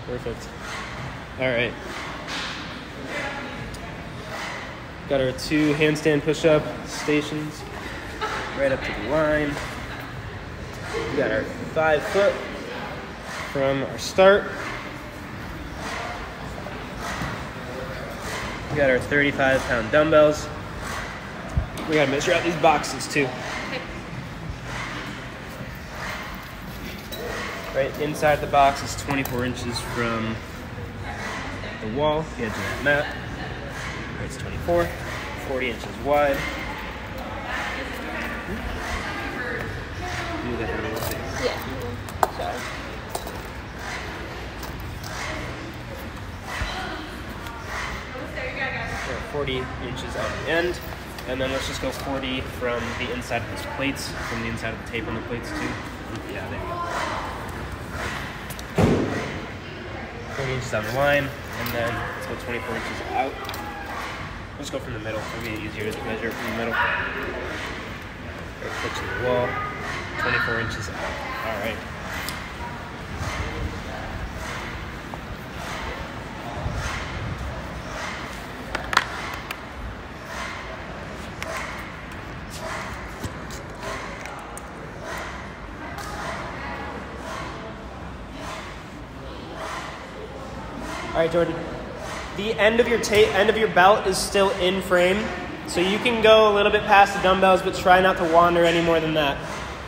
Perfect. All right. Got our 2 handstand push-up stations right up to the line. We got our 5 foot from our start. We got our 35-pound dumbbells. We gotta measure out these boxes too. Right inside the box is 24 inches from the wall, the edge of that mat. Right, it's 24, 40 inches wide. Do that a little bit. Yeah. Sorry. 40 inches on the end, and then let's just go 40 from the inside of these plates, from the inside of the tape on the plates too. Yeah, there you go. 40 inches on the line, and then let's go 24 inches out. Let's go from the middle. It'll be easier to measure from the middle. Right foot to the wall, 24 inches out. All right. All right, Jordan. The end of your belt is still in frame, so you can go a little bit past the dumbbells, but try not to wander any more than that.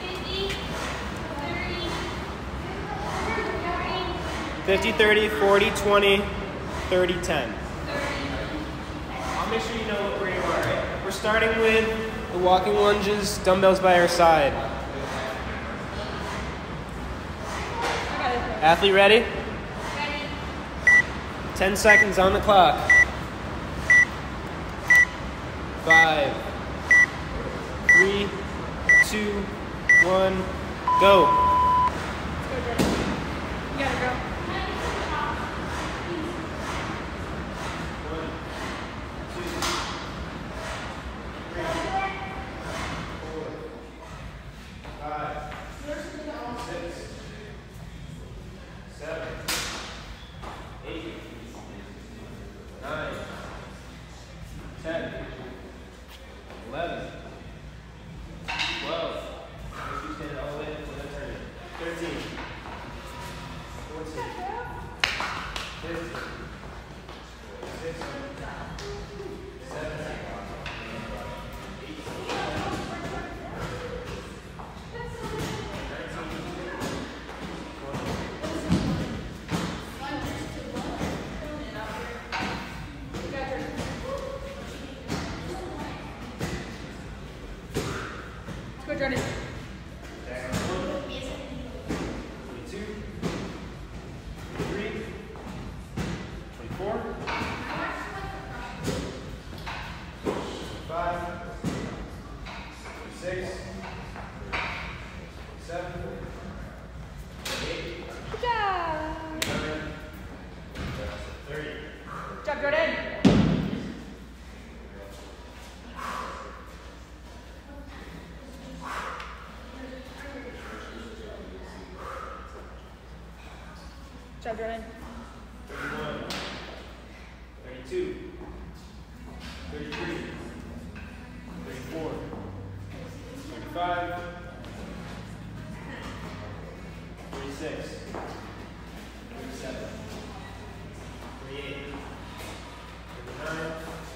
50-30, 40-20, 30-10. I'll make sure you know where you are. Right? We're starting with the walking lunges, dumbbells by our side. Athlete ready? 10 seconds on the clock. 5, 3, 2, 1, go. You gotta go. 1, 2, 3, 4, 5, 6, 7, 8, 9, 10, 11, 12, you stand all the way until the turn. 13, 14, 15, 16, 17, Go, Jordan. 22, 23, 24, 25, 26, 27, 28, Good job. 29, 30. Good job, Jordan. Good job, Jordan. 31, 32, 33, 34, 35, 36, 37, 38, 39,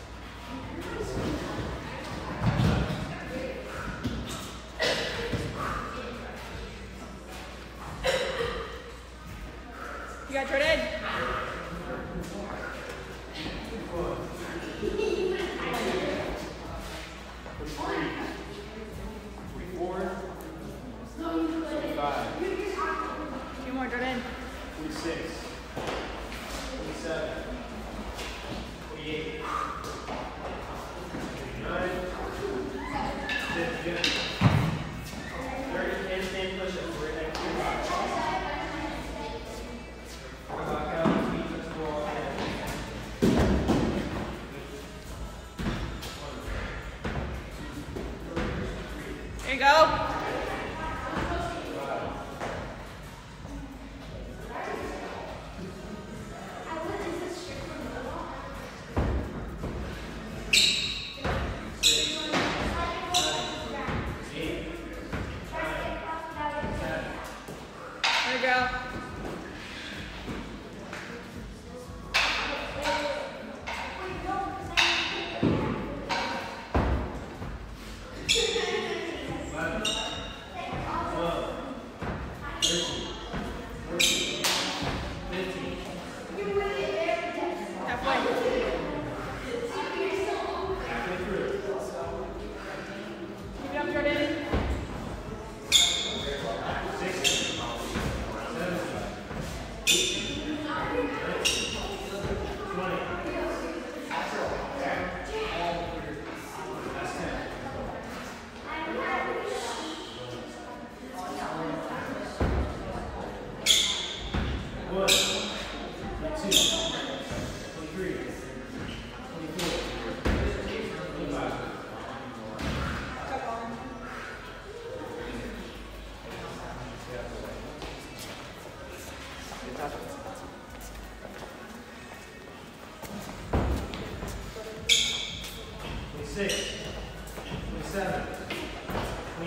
You got Jordan. 44, 45, 2 more, Jordan. 46, 47, 48, 49, 50, 30 handstand push-ups. We're at 2 box. Lock out, feet touch the wall. There you go.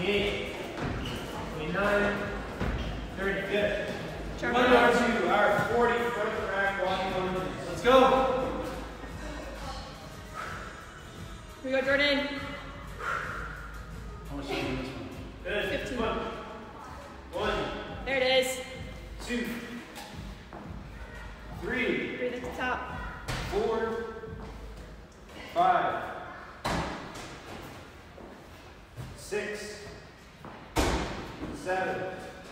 28, 29, 30. Good. Sure. 1 or 2. All right, 40. Front of the rack, walking lunges. Let's go. Here we go, Jordan. How much do you do this one? Good. 15. 1. There it is. 2. 3. Breathe at the top. 4. 5. 6. 7.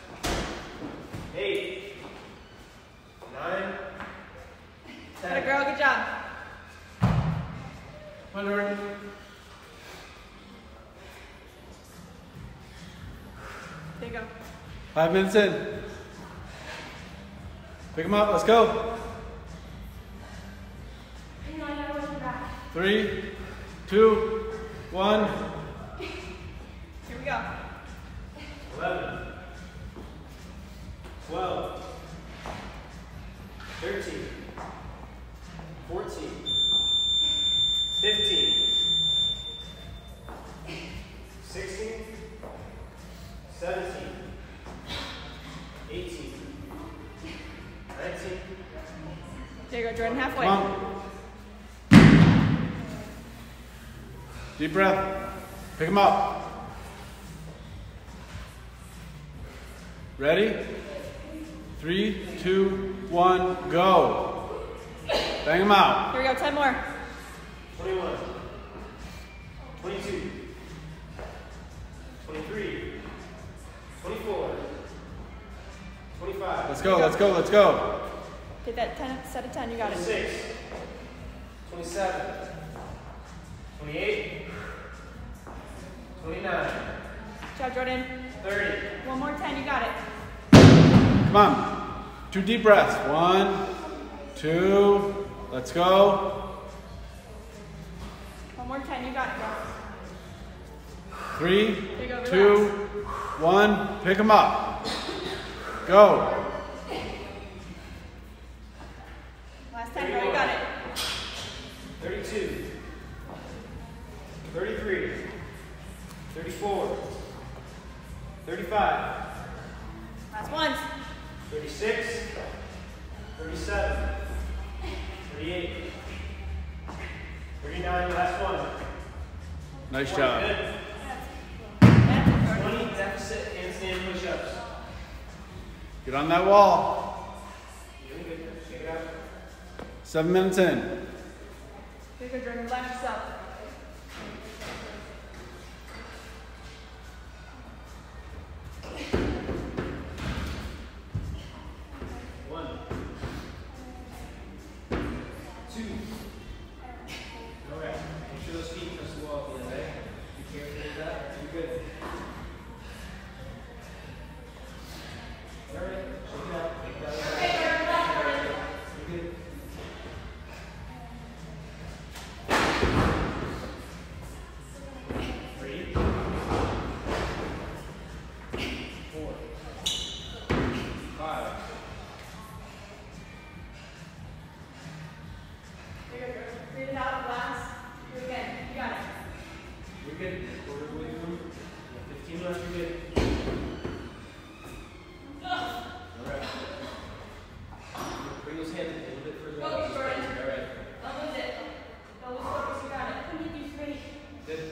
8. 9. 10. Atta girl, good job. Come on, Jordan. There you go. 5 minutes in. Pick them up, let's go. 3, 2, 1. Here we go. 11. 12. 13. 14. 15. 16. 17. 18. 19. There you go, Jordan, halfway. Come on. Deep breath. Pick them up. Ready? 3, 2, 1, go. Bang them out. Here we go, 10 more. 21. 22. 23. 24. 25. Let's go, let's go, let's go. Take that 10, set of 10, you got it. 26. 27. 28. 29. Good job, Jordan. 30. One more 10, you got it. Come on. 2 deep breaths. 1, 2. Let's go. One more 10, you got it, girl. 3, There you go, 2, relax. 1. Pick them up. Go. Last 10, girl, you got it. 32. 33. 34. 35. Last ones. 36. 37. 38. 39. Last one. Nice 20. job. Good. That's it, Jordan. 20 deficit handstand push-ups. Get on that wall. Really good. Check it out. 7 minutes in. Here you go, Jordan, relax yourself. Breathe it out, relax. Do it again. You got it. You're good. Quarter of the way through. 15 left, you're good. Alright. Bring those hands a little bit further out. Focus, Jordan. Alright. Don't lose it. Don't lose focus. You got it. Good.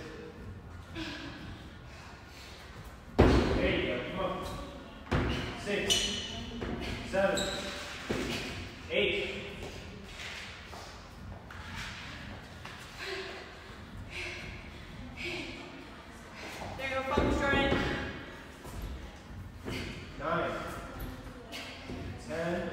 There you go. Come on. 6, 7, 8. There you go. Focus, Jordan. 9, 10.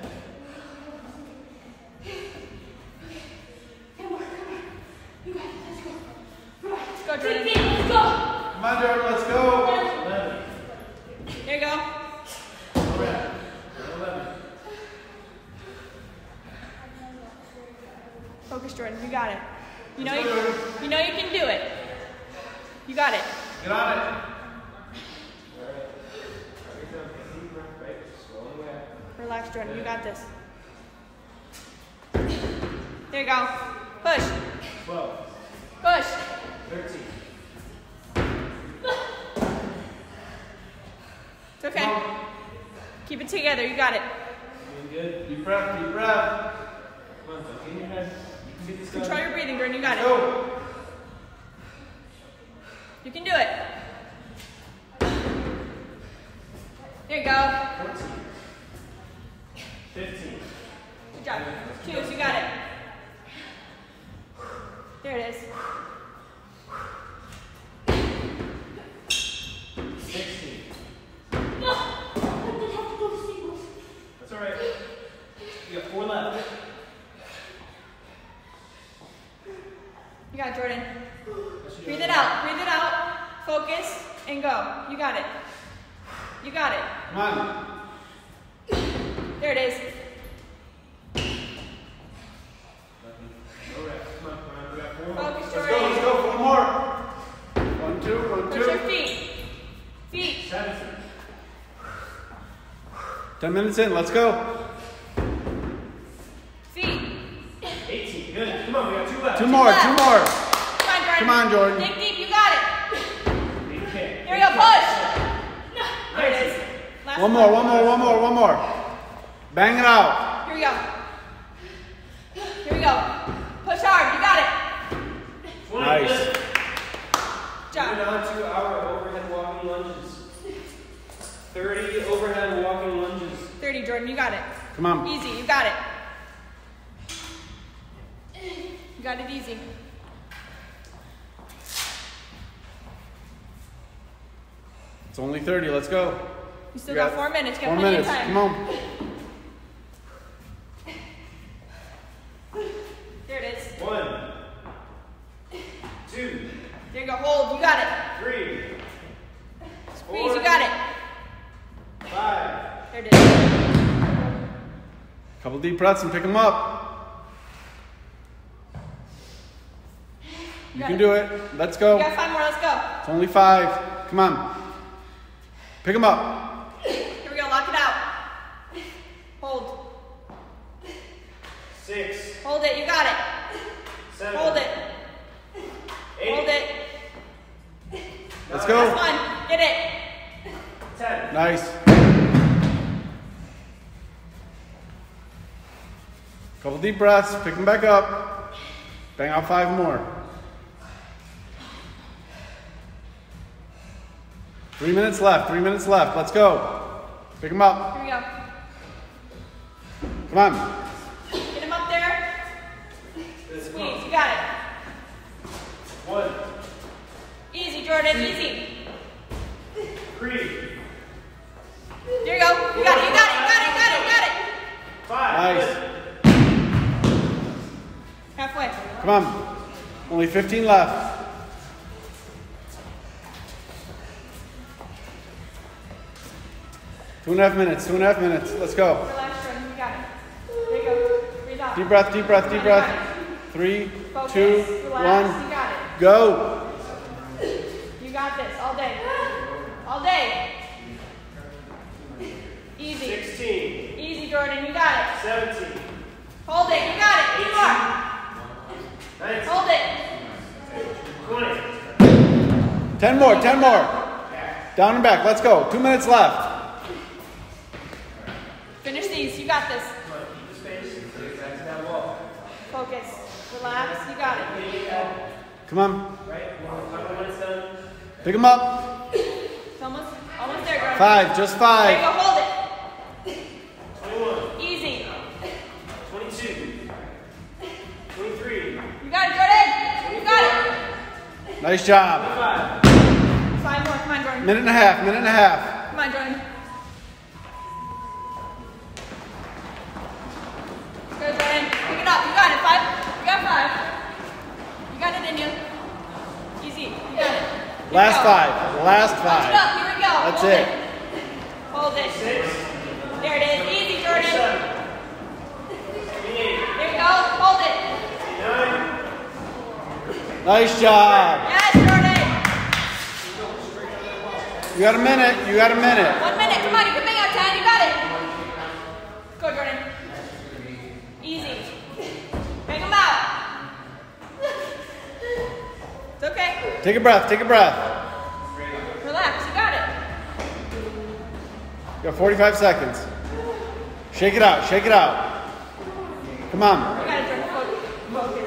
Let's go, Jordan. Come on, Jordan, let's go. 11. There you go. Alright. 11. Focus, Jordan. You got it. You know Let's go, Jordan. you know you can do it. You got it. Get on it. Alright. Every time, deep breath, right? Scrolling away. Relax, Jordan. You got this. There you go. Push. 12. Push. 13. It's okay. Keep it together. You got it. Doing good. Deep breath, deep breath. Come on, tuck in your head. You can get this done. Control your breathing, Jordan. You got it. Go. You can do it. There you go. 14. 15. Good job. 2s. You got it. There it is. 16. That's all right. You got 4 left. You got it, Jordan. Breathe it out. Breathe it out. Focus and go. You got it. You got it. Come on. There it is. All right. Come on. We got 4 more. Focus, Let's Jordan. go, let's go. 4 more. 1, 2, 1, 2. Push your feet. Feet. 17. 10 minutes in, let's go. Feet. 18. Good. Come on. We got 2 left. 2 more, 2 more. Come on, Jordan. Dig deep. You got it. Okay. Here we go. Push. There it is. Last One more. Bang it out. Here we go. Here we go. Push hard. You got it. 20. Nice. Good. Good job. Moving on to our overhead walking lunges. 30 overhead walking lunges. 30, Jordan. You got it. Come on. Easy. You got it. You got it easy. It's only 30, let's go. You still You got got 4 minutes. You got 4 plenty minutes, of time. come on. There it is. 1. 2. There you go. Hold. You got it. 3. Squeeze. 4. You got it. 5. There it is. Couple deep breaths and pick them up. You got can it. do it. Let's go. You got 5 more. Let's go. It's only 5. Come on. Pick them up. Here we go. Lock it out. Hold. 6. Hold it. You got it. 7. Hold it. 8. Hold it. Let's Last go. one. Get it. 10. Nice. Couple deep breaths. Pick them back up. Bang out 5 more. 3 minutes left. 3 minutes left. Let's go. Pick them up. Here we go. Come on. Get him up there. Squeeze. You got it. 1. Easy, Jordan. Easy. 3. There you go. You got it. You got it. You got it. You got it. You got it. 5. Nice. Good. Halfway. Come on. Only 15 left. Two and a half minutes. Let's go. Relax, Jordan. You got it. There you go. Breathe out. Deep breath, deep breath, deep breath. 3, Focus. 2, Relax. 1, You got it. go. You got this all day. All day. Easy. 16. Easy, Jordan. You got it. 17. Hold it. You got it. 2 more. 19. Hold it. 20. 10 more, 10 more. Down and back, let's go. 2 minutes left. Finish these. You got this. Come on, keep the space. Get back to that wall. Focus. Relax. You got it. Come on. Right? When it's done. Pick them up. It's almost there, Jordan. 5, just There you 5. go. Hold it. 21. Easy. 22. 23. You got it, Jordan. You got it. Nice job. 25. 5 more. Come on, Jordan. Minute and a half. Come on, Jordan. Go, Jordan. Pick it up. You got it. 5. You got 5. You got it in you. Easy. You got it. Here we Last go. 5. Last Punch it 5. up. Here we go. That's Hold it. Hold it. 6. There it is. Easy, Jordan. 7. 8. There we go. Hold it. 9. Nice job. Yes, Jordan. You got a minute. 1 minute. Come on. You can make out 10. You got it. Go, Jordan. Easy. Bang them out. It's okay. Take a breath. Relax. You got it. You got 45 seconds. Shake it out, shake it out. Come on. You got it, Jordan. Focus.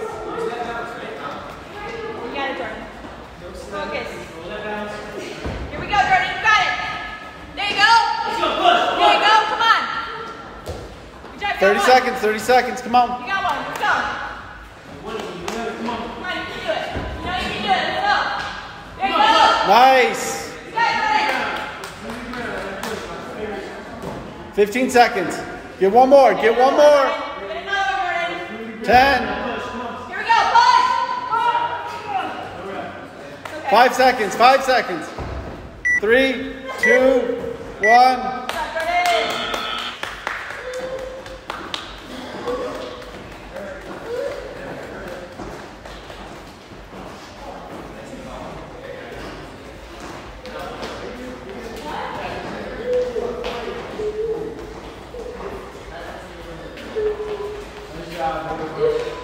You got it, Jordan. Focus. Here we go, Jordan. You got it. There you go. Let's go, push. There you go. Come on. Good job. 30 seconds, 30 seconds. Come on. You got one. Let's go. Come on, you can do it. You know you can do it. Let's go. There you go. Nice. You got it, Jordan. 15 seconds. Get one more, get one more. Get another, Jordan. 10. Here we go. Push. 5 seconds, 5 seconds. 3, 2, 1. Good job.